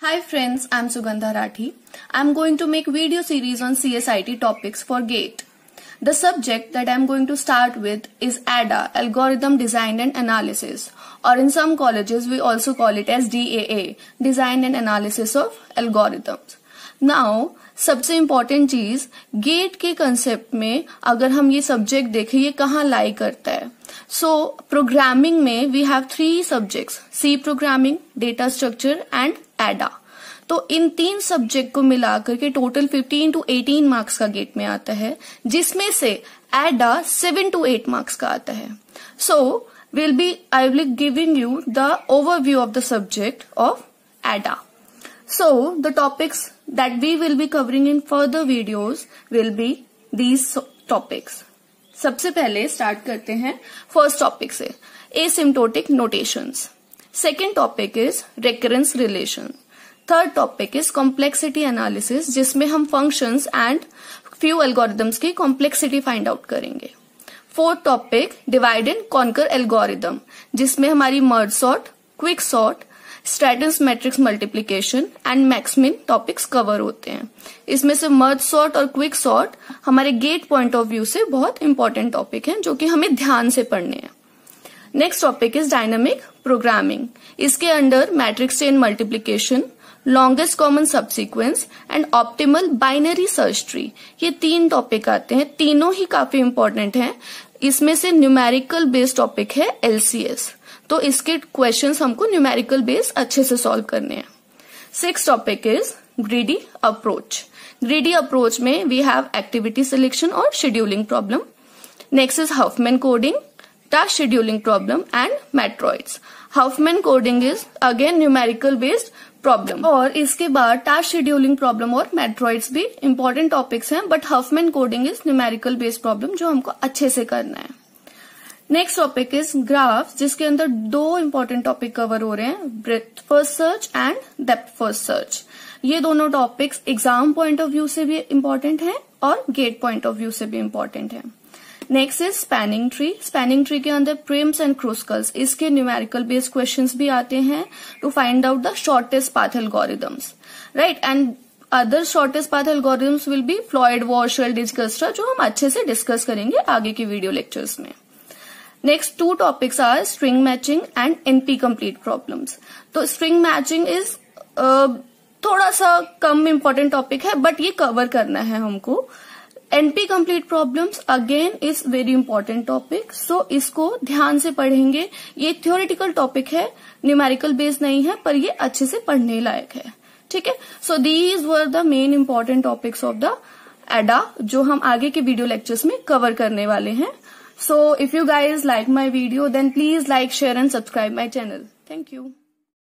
Hi friends, I'm Sugandha Rathi. I'm going to make video series on CSIT topics for GATE. The subject that I'm going to start with is ADA, Algorithm Design and Analysis, or in some colleges we also call it as DAA, Design and Analysis of Algorithms. Now, सबसे important चीज GATE के concept में अगर हम ये subject देखें ये कहाँ लाई करता है. सो प्रोग्रामिंग में we have 3 subjects, C programming, data structure and ADA. तो इन 3 सब्जेक्ट को मिलाकर के टोटल 15 to 18 मार्क्स का गेट में आता है, जिसमें से एडा 7 to 8 मार्क्स का आता है. So I will be giving you the overview of the subject of ADA. So, the topics that we will be covering in further videos will be these topics. सबसे पहले स्टार्ट करते हैं first topic से, asymptotic notations. Second topic is recurrence relation. Third topic is complexity analysis, जिसमें हम functions एंड few algorithms की complexity find out करेंगे. Fourth topic divide and conquer algorithm, जिसमें हमारी merge sort, quick sort, Strassen's matrix multiplication and max min topics cover होते हैं. इसमें से मर्ज सॉर्ट और क्विक सॉर्ट हमारे गेट पॉइंट ऑफ व्यू से बहुत इंपॉर्टेंट टॉपिक हैं, जो कि हमें ध्यान से पढ़ने हैं. Next topic is dynamic programming. इसके under matrix chain multiplication, longest common subsequence and optimal binary search tree, ये 3 टॉपिक आते हैं. तीनों ही काफी इंपॉर्टेंट हैं. इसमें से न्यूमेरिकल बेस्ड टॉपिक है LCS, तो इसके क्वेश्चंस हमको न्यूमेरिकल बेस अच्छे से सॉल्व करने हैं. 6th topic is greedy approach. Greedy approach में वी हैव एक्टिविटी सिलेक्शन और scheduling problem. Next is Huffman coding, task scheduling problem and matroids. Huffman coding is again numerical based problem, और इसके बाद task scheduling problem और matroids भी important topics हैं, but Huffman coding is numerical based problem जो हमको अच्छे से करना है. नेक्स्ट टॉपिक इज ग्राफ, जिसके अंदर 2 इंपॉर्टेंट टॉपिक कवर हो रहे हैं, breadth first search and depth first search. ये दोनों topics exam point of view से भी इंपॉर्टेंट हैं और गेट पॉइंट ऑफ व्यू से भी इंपॉर्टेंट हैं. Next is spanning tree. Spanning tree के अंदर प्रिम्स एंड क्रूस्कल्स, इसके न्यूमेरिकल बेस्ड क्वेश्चंस भी आते हैं to find out the shortest path algorithms, right. And other shortest path algorithms will be Floyd, Warshall, Dijkstra, जो हम अच्छे से डिस्कस करेंगे आगे की वीडियो लेक्चर्स में. Next 2 topics are string matching and NP complete problems. तो स्ट्रिंग मैचिंग इज थोड़ा सा कम इंपॉर्टेंट टॉपिक है, बट ये कवर करना है हमको. NP कंप्लीट प्रॉब्लम्स again is very important topic, so इसको ध्यान से पढ़ेंगे. ये थ्योरेटिकल टॉपिक है, न्यूमेरिकल बेस्ड नहीं है, पर ये अच्छे से पढ़ने लायक है, ठीक है. So these were the main important topics of the ADA, जो हम आगे के वीडियो लेक्चर्स में कवर करने वाले हैं. So if you guys like my video, then please like, share and subscribe my channel. Thank you.